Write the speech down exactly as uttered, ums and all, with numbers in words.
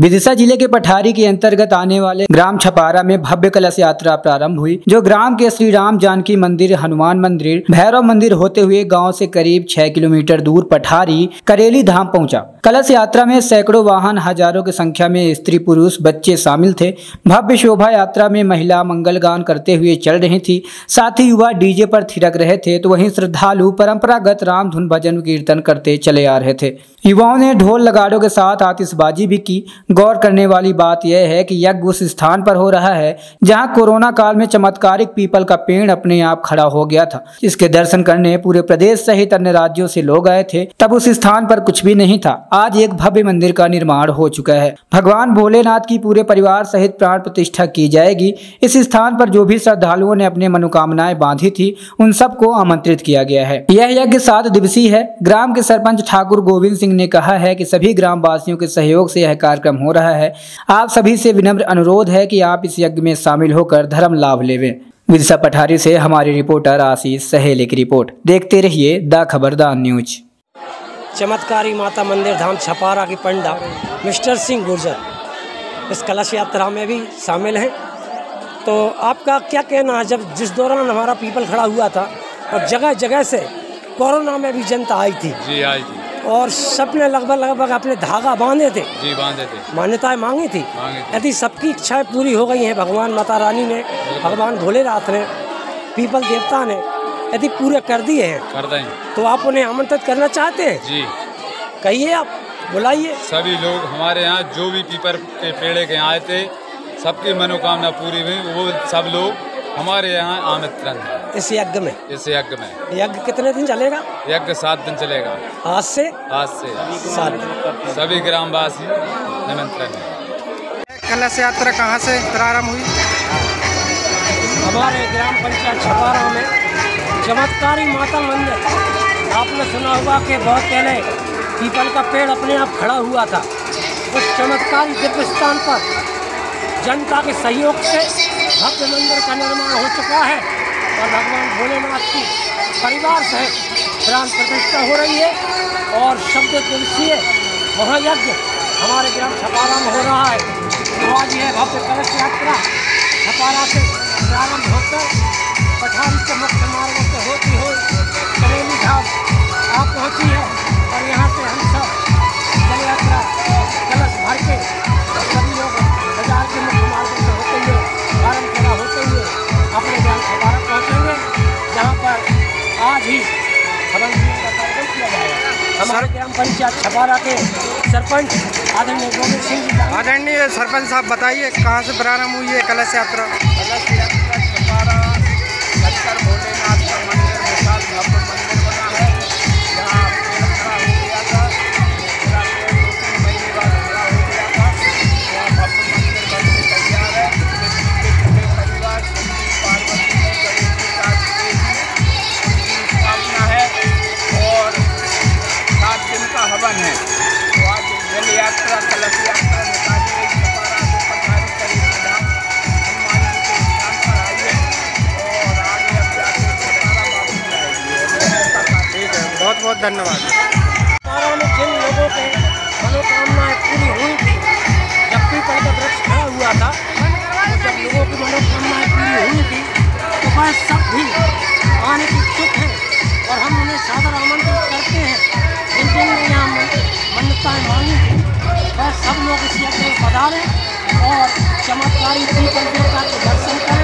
विदिशा जिले के पठारी के अंतर्गत आने वाले ग्राम छपारा में भव्य कलश यात्रा प्रारंभ हुई, जो ग्राम के श्री राम जानकी मंदिर, हनुमान मंदिर, भैरव मंदिर होते हुए गांव से करीब छह किलोमीटर दूर पठारी करेली धाम पहुंचा। कलश यात्रा में सैकड़ों वाहन, हजारों की संख्या में स्त्री पुरुष बच्चे शामिल थे। भव्य शोभा यात्रा में महिला मंगल गान करते हुए चल रही थी, साथ ही युवा डीजे पर थिरक रहे थे, तो वहीं श्रद्धालु परंपरागत राम धुन भजन कीर्तन करते चले आ रहे थे। युवाओं ने ढोल नगाड़ों के साथ आतिशबाजी भी की। गौर करने वाली बात यह है कि यज्ञ उस स्थान पर हो रहा है जहां कोरोना काल में चमत्कारिक पीपल का पेड़ अपने आप खड़ा हो गया था। इसके दर्शन करने पूरे प्रदेश सहित अन्य राज्यों से लोग आए थे। तब उस स्थान पर कुछ भी नहीं था। आज एक भव्य मंदिर का निर्माण हो चुका है। भगवान भोलेनाथ की पूरे परिवार सहित प्राण प्रतिष्ठा की जाएगी। इस स्थान पर जो भी श्रद्धालुओं ने अपने मनोकामनाएं बांधी थी, उन सबको आमंत्रित किया गया है। यह यज्ञ सात दिवसीय है। ग्राम के सरपंच ठाकुर गोविंद सिंह ने कहा है कि सभी ग्राम वासियों के सहयोग से यह कार्यक्रम हो रहा है। आप सभी से विनम्र अनुरोध है कि आप इस यज्ञ में शामिल होकर धर्म लाभ लेवें। विदिशा पठारी से हमारे रिपोर्टर आशीष सहेले की रिपोर्ट। देखते रहिए द खबरदार न्यूज। चमत्कारी माता मंदिर धाम छपारा की पंडा मिस्टर सिंह गुर्जर इस कलश यात्रा में भी शामिल हैं। तो आपका क्या कहना है, जब जिस दौरान हमारा पीपल खड़ा हुआ था और जगह जगह से कोरोना में भी जनता आई थी? जी आई थी, और सबने लगभग लगभग अपने धागा बांधे थे। जी बांधे थे, मान्यताएं मांगी थी। यदि सबकी इच्छाएं पूरी हो गई हैं, भगवान माता रानी ने, भगवान भोलेनाथ ने, पीपल देवता ने यदि पूरे कर दिए हैं, कर दें, तो आप उन्हें आमंत्रित करना चाहते हैं? जी कहिए, आप बुलाइए। सभी लोग हमारे यहाँ जो भी पीपल के पेड़े के आए थे, सबकी मनोकामना पूरी हुई। वो सब लोग हमारे यहाँ आमंत्रण है इस यज्ञ में। इस यज्ञ में यज्ञ कितने दिन चलेगा? यज्ञ सात दिन चलेगा। आज से आज से सात दिन सभी ग्रामवासी निमंत्रण है। कलश यात्रा कहाँ से प्रारंभ हुई? हमारे ग्राम पंचायत छपारा में चमत्कारी माता मंदिर। आपने सुना होगा कि बहुत पहले पीपल का पेड़ अपने आप खड़ा हुआ था। उस चमत्कारी दिव्य स्थान पर जनता के सहयोग से भव्य मंदिर का निर्माण हो चुका है और भगवान भोलेनाथ की परिवार सहित प्राण प्रतिष्ठा हो रही है। और शब्द दिवसीय महायज्ञ हमारे ग्राम छपारा में हो रहा है। तो आज यह भव्य कलश यात्रा छपारा से प्रारंभ होकर पठारी के मुख्य मार्ग से होती हो करेली धाम आप पहुँची है। और यहाँ से हम सब जल यात्रा कलश भर के सभी लोग बाजार के मुख्य मार्ग से होते हुए प्रारंभ खड़ा होते हुए अपने ग्राम छपारा पहुँचेंगे, जहाँ पर आज ही हवन का कार्यक्रम किया जाएगा। हमारे ग्राम पंचायत छपारा के सरपंच आदरणीय गोविंद सिंह जी। आदरणीय सरपंच साहब, बताइए कहाँ से प्रारंभ हुई है कलश यात्रा? कलश यात्रा छपारा शंकर भोलेनाथ का मंदिर, विशाल भव्य मंदिर बना है। यहाँ पेड़ खड़ा हो गया था, पूरा पेड़ दो तीन महीने बाद खड़ा हो गया था। यहाँ भव्य मंदिर बनने तैयार है। पूरे परिवार शिव पार्वती ने गणेश जी कार्तिकेय की स्थापना है और सात दिन का हवन है। तो आज जल यात्रा कलश यात्रा निकाली गई छपारा से पठारी करेली धाम हनुमान जी के स्थान पर आई है और आगे अब जाके छपारा वापस जाएगी। ठीक है, बहुत बहुत धन्यवाद। छपारा में जिन लोगों के मनोकामनाएं पूरी हुई थी, जब पीपल का वृक्ष खड़ा हुआ था, तो जब लोगों की मनोकामनाएं पूरी हुई थी, तो वह सब भी आने की इच्छुक हैं और हम उन्हें सादर आमंत्रित करते हैं। जिन जिन ने यहाँ मन्नताएं मांगी थी, वह सब लोग इस यज्ञ में पधारें और चमत्कारी पीपल देवता के दर्शन करें।